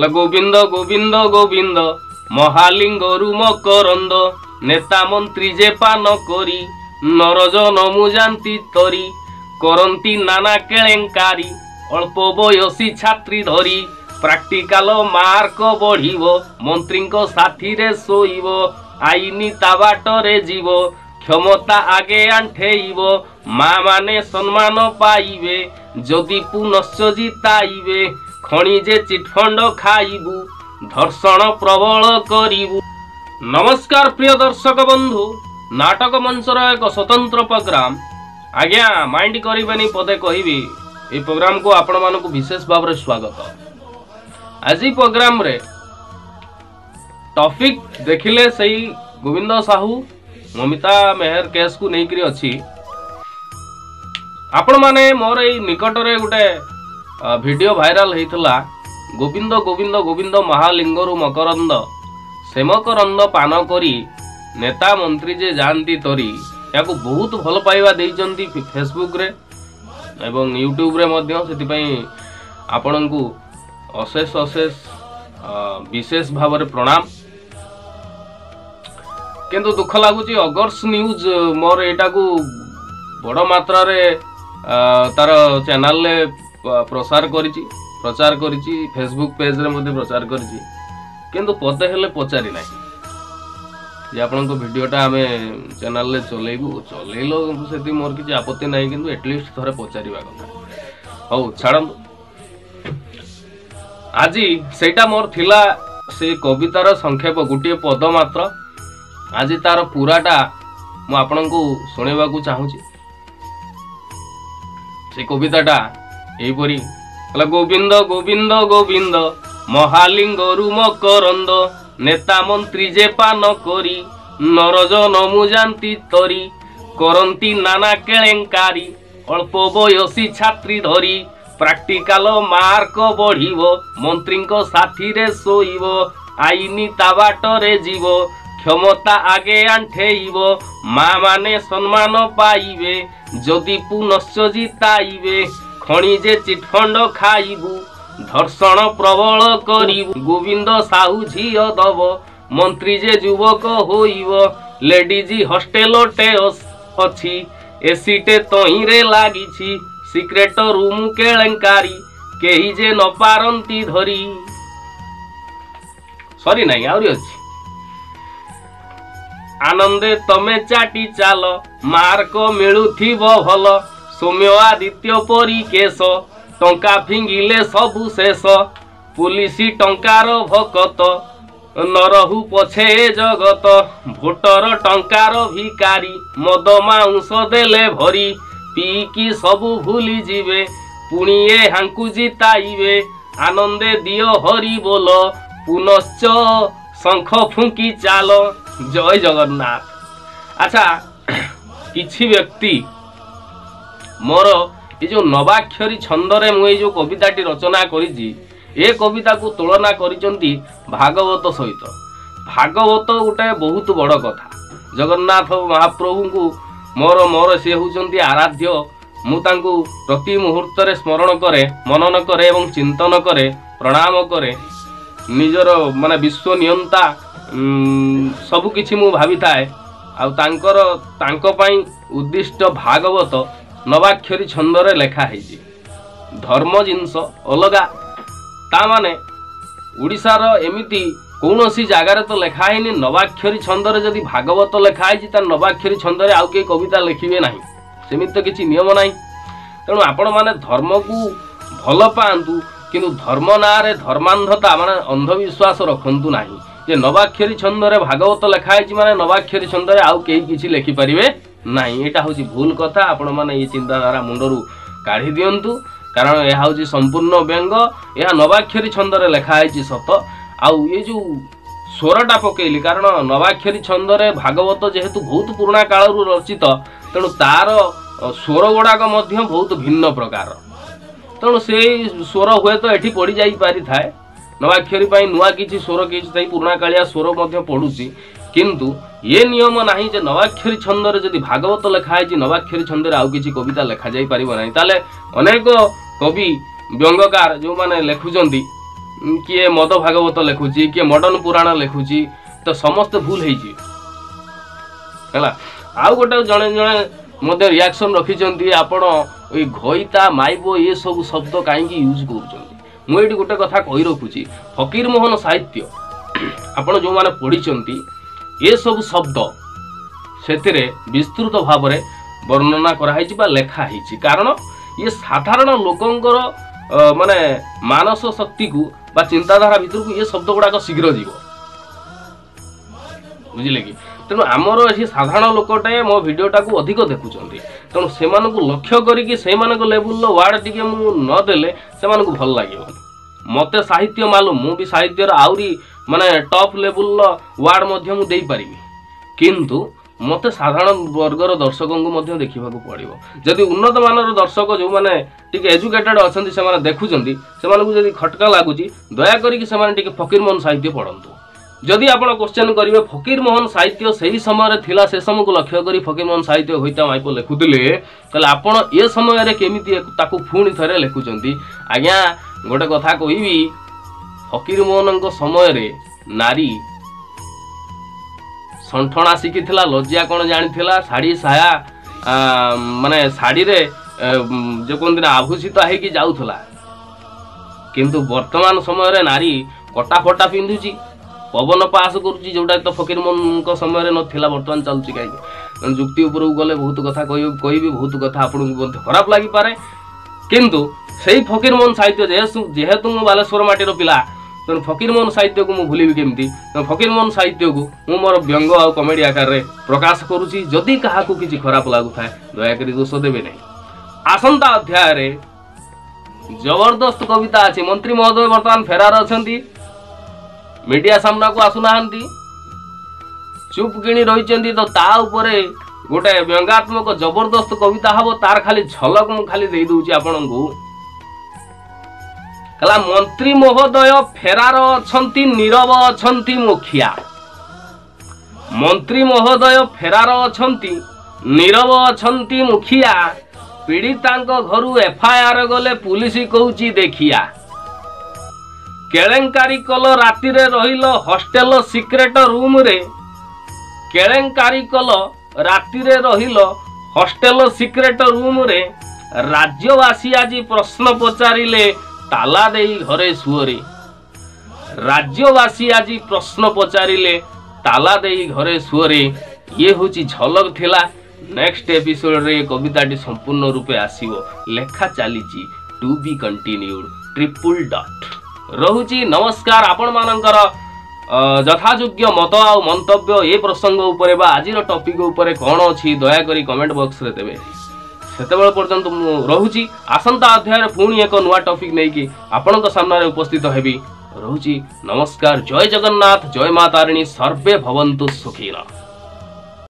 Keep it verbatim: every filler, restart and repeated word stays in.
गोविंद गोविंद गोविंद महालिंगरु मकरंद नेता मंत्री जे पान करी नरजन मुजांती तरी करंती नाना केलेंकारी अल्प बयसी छात्री धरी प्रैक्टिकल मार्क बढ़िबो मंत्री साथी रे सोइबो आईनी ता बाटरे जीव क्षमता आगे आंठेइबो माँ माने सम्मान पाइबे जदि पुनश्च जिताइबे खणिजे चिटफंड खाइबू धर्षण प्रबल करिबू। नमस्कार प्रिय दर्शक बंधु, नाटक मंचर एक स्वतंत्र प्रोग्राम आज्ञा माइंड करिबेनी पदे कहिबी ए प्रोग्राम को आपण मानकु विशेष भाव रे स्वागत। आज प्रोग्राम रे टॉपिक देखिले सही गोविंद साहू ममिता मेहर केस को नहीं करी अच्छी आपण माने मोर ए निकट रे गुटे वीडियो वायरल हेतला गोविंद गोविंद गोविंद महालिंगरु मकरंद सेमकरंद पान करी नेता मंत्री जे जानती तरी या को बहुत भल पाइबा देइचंती फेसबुक रे एवं यूट्यूब रे मध्य सेति पई आपन को अशेष अशेष विशेष भाव रे प्रणाम। किंतु दुख लगुच अगर्स न्यूज मोर एटा को बड़ मात्रा रे तार चैनल ले प्रसार करिछि प्रचार करिछि फेसबुक पेज रे मध्ये प्रचार करिछि किंतु पदे हेले पचारि नै जे आपन को वीडियोटा हमें चैनल ले चलेबू चलेलो सेति मोर किछि आपत्ति नै किंतु एटलीस्ट थरे पचारिबा कथा हौ छाड़म। आज सेटा मोर थिला से कवितार संक्षेप गुटिए पद मात्र आज तार पूराटा मु आपन को सुनेबा को चाहूची। से कविताटा एपरी गोविंद गोविंद गोविंद महालिंगरु मकरंद नेता मंत्री जे पान करी नरजन मुजांती तरी करंती नाना केलेंकारी अल्प बयसी छात्री धरी प्रैक्टिकल मार्क बढ़िबो मंत्री साथी रे सोइबो आईनी ता बाटरे जीव क्षमता आगे आंठेइबो माँ माने सम्मान पाइबे जदि पुनश्च जिताइबे खणिजे चिटफंड खाइबू धर्षण प्रबल करिबू गोविंद साहू झियो दब मंत्री जे युवक होइबो लेडीज हॉस्टेल टे अछि एसी टे तही रे लागिछि सिक्रेट रूम केलेंकारी केही जे न पारंती धरी सॉरी नहीं आउरी अछि आनंदे तमे चाटी चाल मार्क मिलुथिबो भल सौम्य आदित्य परी केस टंका फिंगिले सबु शेष पुलिसी टंकार भकत नरहु पछे जगत भोटर टंकार भिकारी मद माउंस देले भरी पीकी सबु भूली जीवे पुणिए हांकु जिताइबे आनंदे दियो हरि बोल पुनश्च शंख फुंकी चाल जय जगन्नाथ। अच्छा किछि व्यक्ति मोर ये जो नवाक्षरी छंदरे मुई जो कविताटी रचना करिछि ए कविता को तुलना करिसंती भागवत सहित। भागवत गोटे बहुत बड़ कथा जगन्नाथ महाप्रभु को मोर मोर से होउचंती आराध्य मु तांको प्रति मुहूर्त रे स्मरण करे मनन करे एवं चिंतन करे प्रणाम करे निजर माने विश्व नियंता सबु किछि मु भाबी थाए आ तांकर तांको पई उद्दिष्ट भागवत नवाक्षरी छंदरे लेखा है धर्म जिनस अलगा ता माने ओडिशार एमिति कौनसी जगार तो लेखा है नवाक्षरी छंदरे जदि भागवत लेखा है नवाक्षरी छंदरे आउ के कविता लिखिबे नाही सेमिति तो किछि नियम नाही। तेणु आपण माने धर्म को भल पांतु किंतु धर्म ना रे धर्मांधता माने अंधविश्वास रखंतु नाही जे नवाक्षरी छंदरे भागवत लेखा है माने नवाक्षरी छंदरे आउ केही किछि लिखि परिबे नाही एटा होची भूल कथा। आपण माने ये चिंताधारा मुंडरू काढ़ी दियंतु कारण यह होची संपूर्ण व्यंग यह नवाक्षरी छंदरे लेखा है सत आउ ये जो स्वरटा पकेली कारण नवाक्षरी छंदरे भागवत जेहेतु बहुत पुराना कालरू रचित तेणु तार स्वर गुड़ाक मध्य बहुत भिन्न प्रकार तेणु से स्वर हुए तो एठी पड़ी जाई पारि थाए नवाक्षरी पाई नुआ किछि स्वर किछि ताई पुराना कालिया स्वर मध्य पडुची किंतु ये नियम नाही जे नवाक्षरी छंदरे जदि भागवत लेखा है नवाक्षरी छंदरे आउ किछि कविता लेखा जाई परिबो नाही ताले अनेक कवि व्यंगकार जो माने लेखुचंती किए मद भागवत लिखुची किए मडर्न पुराण लिखुची तो समस्त भूल है आउ गोटे जड़े जड़े रिएक्शन रखी आपण घईता माइबो ये सब शब्द कहीं यूज कर मुझे गोटे कथा कही रखुची फकीर मोहन साहित्य आपण जो माने पढ़ी ये सब शब्द से विस्तृत भाव में वर्णना कराई लेखा है कारण ये साधारण लोकंकर माने मानस शक्ति को बा चिंताधारा भीतर को ये शब्द गुड़ाक शीघ्र जीव बुझिले कि तेणु आमर ये साधारण लोकटे मो भिडटा को अधिक देखुं तेणु से लक्ष्य करके लेवल वार्ड टी नदेले से भल लगे मत साहित्य मालूम मु भी साहित्य आहरी माने टॉप लेवल वार्ड मुझे पारि किंतु मत साधारण वर्गर दर्शकों को देखा पड़ो जदि उन्नत मानर दर्शक जो मैंने एजुकेटेड अच्छा से देखुं से खटका लगुच दयाकोरी फकीर मोहन साहित्य पढ़तु जदि आप क्वेश्चन करेंगे फकीर मोहन साहित्य से ही समय थिला से समय को लक्ष्य करी फकीर मोहन साहित्य होता माइप लिखुले आपड़ ये समय केमिति पुणी थे लिखुंट आज्ञा गोटे कथा कहबी फकीर मोहन समय नारी संठना शिखी लज्जा कौन जानी शाढ़ी साया माने शाढ़ी रे जो कहते आभूषित होगी जाऊला किंतु वर्तमान समय नारी कटा फटा पिंधुची पवन पास करुच्ची जोटा तो फकीर मोहन समय नाला बर्तमान चलुची कहीं जुक्ति उपर गले बहुत कथा कह बहुत कथा आपको खराब लगिपे किंतु से फकीर मोहन साहित्य जेहेतु मु बालेश्वर माटीर पिला तेणु फकीर मोहन साहित्य को भूलि केमती फकीर मोहन साहित्य को मु मोर व्यंग आ कमेडी आकार रे प्रकाश करुच्ची जदि क्या किसी खराब लगुए दयाकोरी दोष देवे नहीं आसंता अध्याय रे जबरदस्त कविता अच्छी मंत्री महोदय बर्तमान फेरार अच्छा मीडिया सामना को आसुना चुप किणी रही तो ता उपरे गोटे व्यंगात्मक जबरदस्त कविता हम तार खाली झलक मु खाली दे दूची आपण को कला मंत्री महोदय फेरार अछंती नीरव अछंती मुखिया मंत्री महोदय फेरार अछंती नीरव अछंती मुखिया पीड़ितांक घरु एफआईआर गले पुलिस कहूची देखिया केलेंकारी कल राति रे रहिल हॉस्टेल सिक्रेट रूम रे केलेंकारी कल राति रे रहिल हॉस्टेल सिक्रेट रूम रे राज्यवासी आज प्रश्न पचारिले ताला देई घरे सुअरे राज्यवासी आज प्रश्न पचारिले ताला देई घरे सुअरे ये होची झलक थिला नेक्स्ट एपिसोड रे कविताटी संपूर्ण रूपे आसीबो लेखा चलीची to be continued triple dot रहुची नमस्कार आपण मानकर यथायोग्य मत आ मंतव्य ए प्रसंग उपरे बा आजिर टॉपिक उपरे कौन अछि दया करी कमेंट बॉक्स रे देबे सेतेबेल पर्यंत रहुची आसंता अध्याय पुणी एक नुआ टॉपिक नहीं कि आपनक सामने उपस्थित हेबी रहुची नमस्कार जय जगन्नाथ जय मां तारिणी सर्वे भवन्तु सुखिनः।